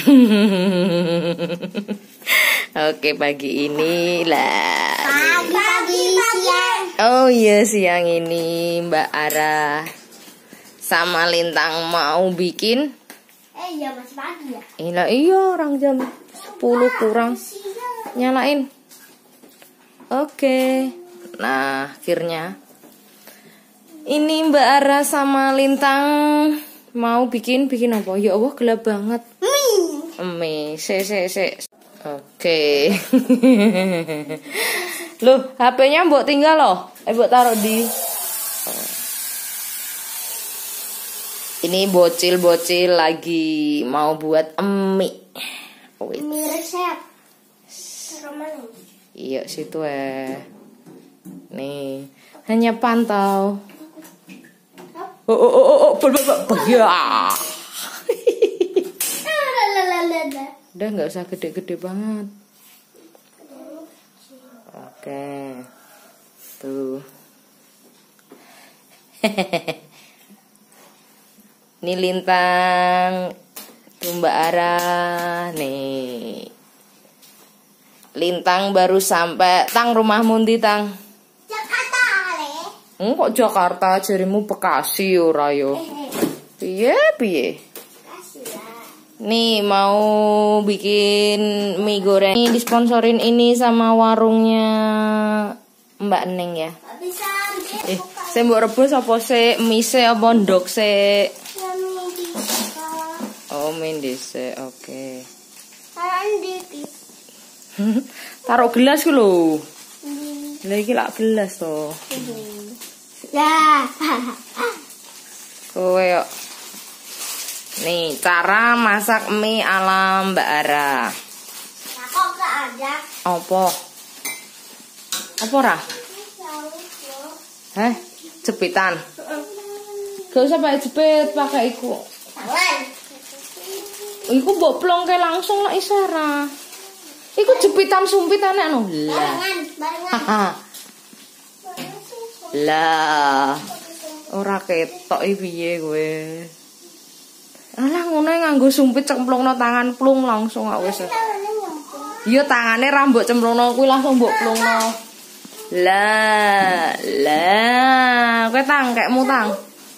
Oke, pagi ini lah. Pagi siang. Oh iya, siang ini Mbak Ara sama Lintang mau bikin. Iya masih pagi ya. Iya, orang jam 10 kurang. Nyalain. Oke. Nah, akhirnya ini Mbak Ara sama Lintang mau bikin apa? Ya Allah, gelap banget. Mie. Se. Oke. Loh, HP-nya mbok tinggal loh. Mbok taruh di. Ini bocil-bocil lagi mau buat mie. Mie resep. Iya, situ Nih, hanya pantau. Ya. Udah, nggak usah gede-gede banget. Oke. Tuh. Ini Lintang, tuh Mbak Ara. Nih. Lintang baru sampai. Tang, rumahmu ndi, Tang? Jakarta, Le. Kok Jakarta, jarimu Bekasi ora yo. Piye? Nih mau bikin mie goreng. Ini disponsorin ini sama warungnya Mbak Neng ya. Bisa Saya mbok rebus apa sih? Mie se apa ndok se? Oh, mie dhisik. Oke. Taruh gelas ku lho. Lah iki lak gelas to. Ya. Kowe yo. Nih, cara masak mie ala Mbak Ara. Nah, kok gak ada? Apa? Apa ora? Jepitan. Gak usah pakai jepit, pakai iku. Tangan. Iku mbok plongke langsung lah isara. Iku jepitan sumpitane anu. Lah. Barengan. Lah. Ora ketok iki piye kowe. Alah ngono nganggo sumpit cemplungno tangan plung langsung kok wis. Iya tangane ra mbok cemplungno kuwi langsung mbok plungno. Lah, kowe Tang kekmu Tang.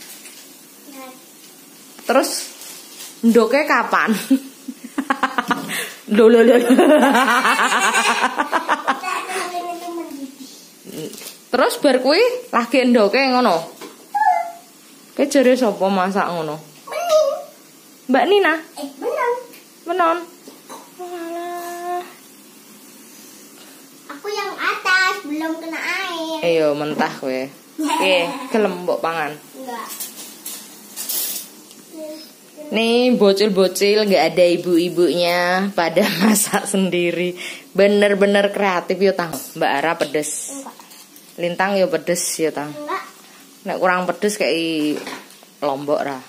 Terus ndoke kapan? Lho. Terus bar kuwi lagi ndoke ngono. Kowe jare sapa masak ngono? Mbak Nina? Menon. Walah. Aku yang atas belum kena air. Ayo mentah kowe. Oke, gelem mbok pangan. Enggak. Nih bocil-bocil nggak ada ibu-ibunya pada masak sendiri. Bener-bener kreatif yo Tang. Mbak Ara pedes. Enggak. Lintang yo pedes yo Tang. Enggak. Nek kurang pedes kayak Lombok ra.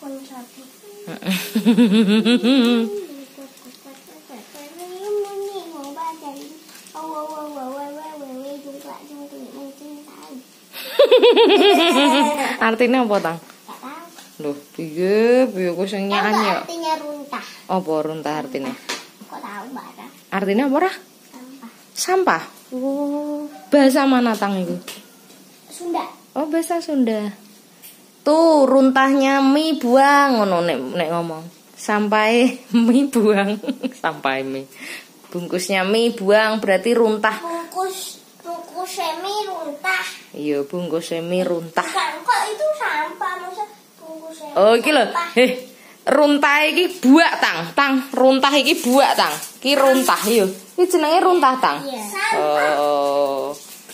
Artinya apa Tang? Loh, piye kok sing nyanyi ya? Artinya runtah. Apa runtah artinya? Kok tahu Mbak Ara? Artinya apa ora? Sampah. Oh, bahasa mana Tang itu? Sunda. Oh, bahasa Sunda. Tuh, runtahnya mie buang ngono nek ngomong. Sampai mie buang, sampai mie. Bungkusnya mie buang berarti runtah. Bungkus mie runtah. Iya, bungkus mie runtah. Bukan, kok itu sampah masa bungkus mie. Oh, iki lho. Runtah iki buak Tang. Runtah iki buak Tang. Ki runtah yo. Iki jenenge runtah Tang. Iya. Oh.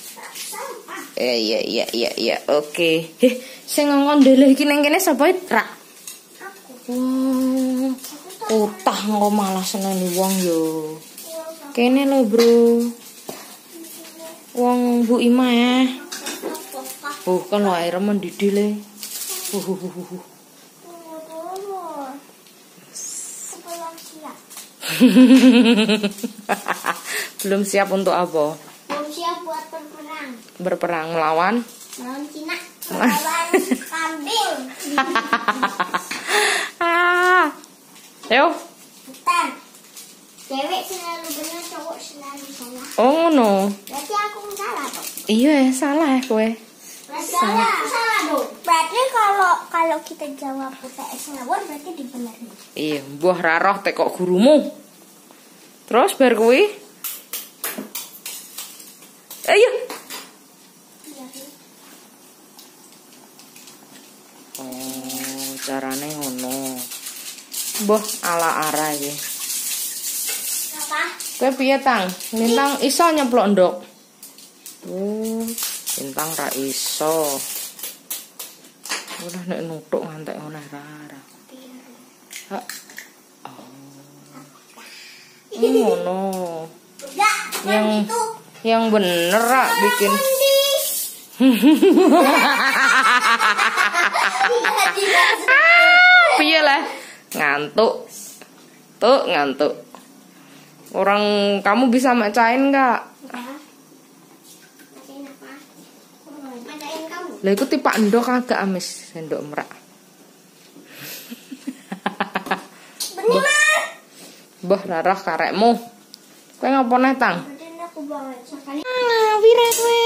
Iya. Oke. Sing ngongkon dhewe iki ning kene sapa Ra? Aku. Utah kok malah seneni wong yo. Kene lho, Bro. Wong Bu Ima ya. Kan lho air mendidih le. Belum siap untuk apa? Belum siap buat berperang. Berperang melawan Cina. Melawan kambing. Ayo, Bentar. Cewek selalu benar, cowok selalu salah. Oh ngono. Berarti aku salah dong. Iya, salah kowe. Salah. Salah dong. Berarti kalau kita jawab UTS ngawur berarti dibenerin. Iya, mbah ra roh tekok gurumu. Terus bar kuwi? Ayo. Oh, carane ngono. Mbah ala ara iki. Apa? Kowe piye, Tang? Lintang iso nyeplok ndok. Lintang ra iso. Ora nek nuthuk ngantek ngono ra. Ha. Oh. Ngono. Yang bener Ra bikin. Piye lah? Ngantuk. Tuh ngantuk. Orang kamu bisa macain enggak? Macain apa? Macain kamu. Lah iku tipak ndok agak amis sendok merak. Mbah rarah karekmu. Kowe ngopo neh, Tang? Berarti aku banget sekali. Ngawir kowe.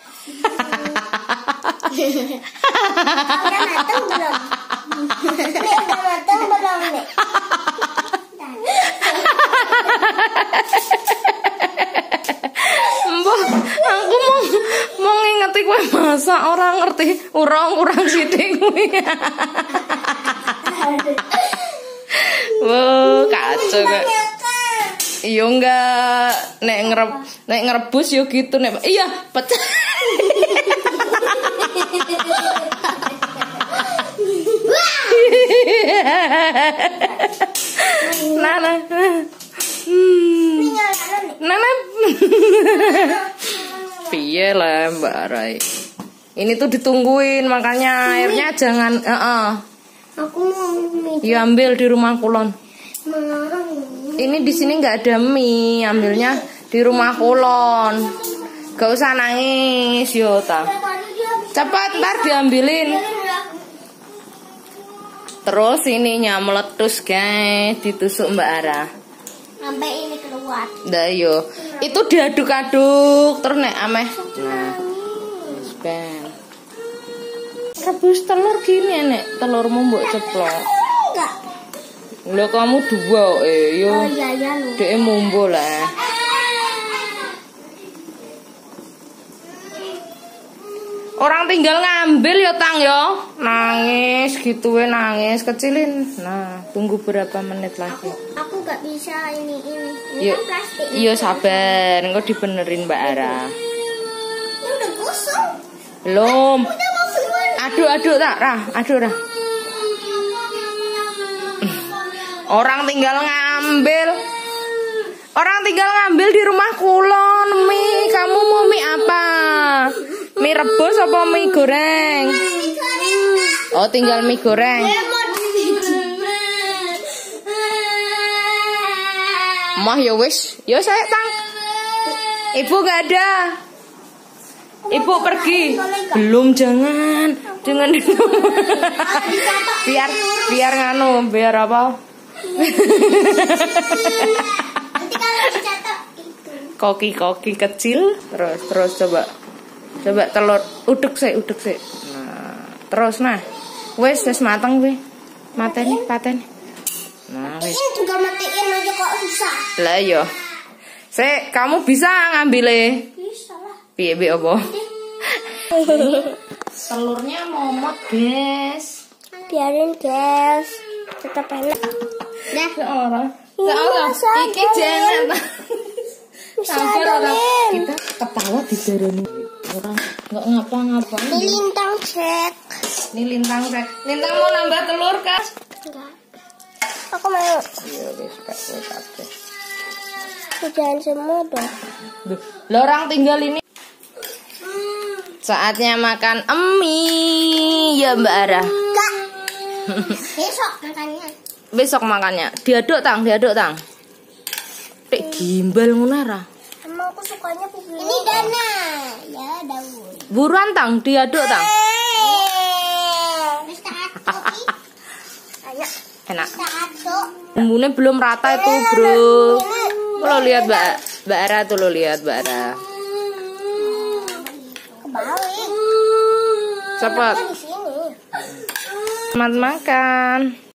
Udah matang belum? Nek, udah matang belum, Nek? Mbah, aku mau ngingeti kowe masak ora ngerti, urang sithik kuwi. Wah, kacau kok. Iya enggak, nek ngrebus yo gitu nek. Iya, pecah. Nana. Nana. Piye lah Mbak Rai. Ini tuh ditungguin makanya airnya jangan Aku mau mie. ya ambil di rumah kulon. Ini di sini nggak ada mie, ambilnya di rumah kulon. Gak usah nangis, Yota. Cepat ntar diambilin. Terus ininya meletus guys, ditusuk Mbak Ara. Sampai ini keluar. Dah yo, itu diaduk-aduk terus nek ameh. Nah, ben. Rebus telur gini nek telurmu mbok ceplok. Enggak. Lho kamu dua yo. Oh iya lho. Dek mumbo lah. Orang tinggal ngambil ya Tang yo. Nangis gitu nangis kecilin. Nah, tunggu berapa menit lagi. Aku gak bisa ini. Yo, Kan plastik. iya sabar, engko dibenerin Mbak Ara. Ini udah gosong. Belum. Udah mau keluar. Aduk tak, Rah. Aduk, Rah. Orang tinggal ngambil. Orang tinggal ngambil di rumah kulon mie. Kamu mau mie apa? Mie rebus apa mie goreng? Oh, tinggal mie goreng. Mah ya wis. Yo saya Tang. Ibu gak ada. Ibu pergi. Belum, jangan. Jangan. biar nganu, biar apa? Nanti kalau dicatat itu. Koki kecil, terus coba telur uduk sih. Nah, terus nah. Wes mateng weh. Paten. Nah, wes. Ini juga matiin aja kok susah. Lah yo. Kamu bisa ngambilnya? Bisa lah. Piye apa? Telurnya momot, guys. Biarin guys. Tetap enak. Nah, Seorang. Iki jenek. Sampai orang kita ketawa di darani. Orang enggak ngapa-ngapa. ini lintang cek. Ini lintang mau nambah telur, Kas? Enggak. Aku mau. Iya, wis kabeh. Jangan semua dong. Duh, lah orang tinggal ini. Saatnya makan mie ya Mbak Ara. Enggak. Besok makannya. Besok makannya. Diaduk tang. Tek gimbal ngono ra. Emang aku sukanya begini. Ini dana. Ya, daun. Buruan tang, diaduk tang. Mr. Kopi. Ayo. Enak. Satu. Bumbunya belum rata itu, bro. Lo lihat Mbak Ara tuh, lo lihat Mbak Ara. Kebalik. Cepet. Di sini. Selamat makan.